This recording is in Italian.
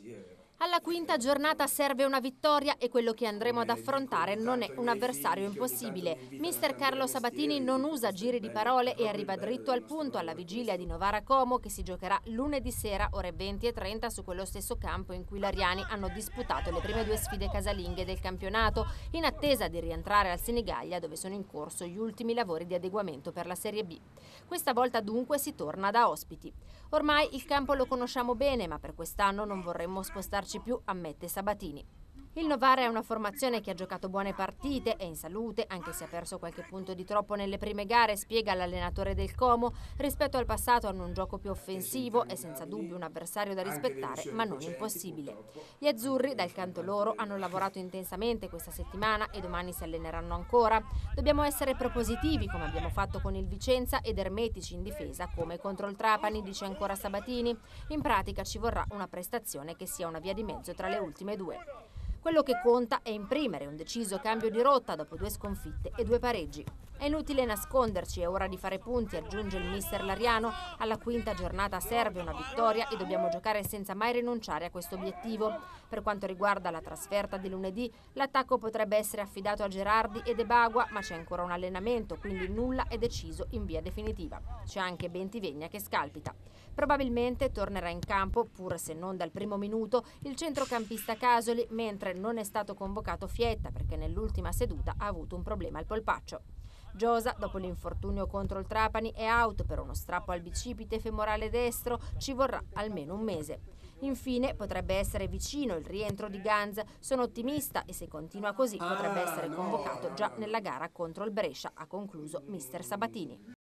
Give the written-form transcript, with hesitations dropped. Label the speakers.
Speaker 1: Alla quinta giornata serve una vittoria e quello che andremo ad affrontare non è un avversario impossibile. Mister Carlo Sabatini non usa giri di parole e arriva dritto al punto alla vigilia di Novara Como, che si giocherà lunedì sera ore 20:30 su quello stesso campo in cui gli ariani hanno disputato le prime due sfide casalinghe del campionato, in attesa di rientrare al Senigallia, dove sono in corso gli ultimi lavori di adeguamento per la Serie B. Questa volta dunque si torna da ospiti. Ormai il campo lo conosciamo bene, ma per quest'anno non vorremmo spostarci più, ammette Sabatini. Il Novara è una formazione che ha giocato buone partite, è in salute, anche se ha perso qualche punto di troppo nelle prime gare, spiega l'allenatore del Como. Rispetto al passato hanno un gioco più offensivo, è senza dubbio un avversario da rispettare, ma non impossibile. Gli azzurri, dal canto loro, hanno lavorato intensamente questa settimana e domani si alleneranno ancora. Dobbiamo essere propositivi, come abbiamo fatto con il Vicenza, ed ermetici in difesa, come contro il Trapani, dice ancora Sabatini. In pratica ci vorrà una prestazione che sia una via di mezzo tra le ultime due. Quello che conta è imprimere un deciso cambio di rotta dopo 2 sconfitte e 2 pareggi. È inutile nasconderci, è ora di fare punti, aggiunge il mister Lariano. Alla quinta giornata serve una vittoria e dobbiamo giocare senza mai rinunciare a questo obiettivo. Per quanto riguarda la trasferta di lunedì, l'attacco potrebbe essere affidato a Gerardi e De Bagua, ma c'è ancora un allenamento, quindi nulla è deciso in via definitiva. C'è anche Bentivegna che scalpita. Probabilmente tornerà in campo, pur se non dal primo minuto, il centrocampista Casoli, mentre non è stato convocato Fietta perché nell'ultima seduta ha avuto un problema al polpaccio. Giosa, dopo l'infortunio contro il Trapani, è out per uno strappo al bicipite femorale destro, ci vorrà almeno un mese. Infine potrebbe essere vicino il rientro di Ganz, sono ottimista e se continua così potrebbe essere convocato già nella gara contro il Brescia, ha concluso mister Sabatini.